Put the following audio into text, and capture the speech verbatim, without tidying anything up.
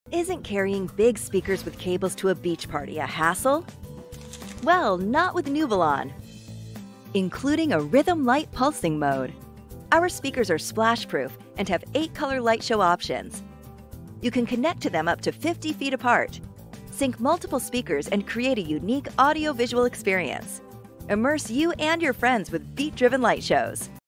Isn't carrying big speakers with cables to a beach party a hassle? Well, not with Nuvelon. Including a rhythm light pulsing mode. Our speakers are splash-proof and have eight color light show options. You can connect to them up to fifty feet apart. Sync multiple speakers and create a unique audio-visual experience. Immerse you and your friends with beat-driven light shows.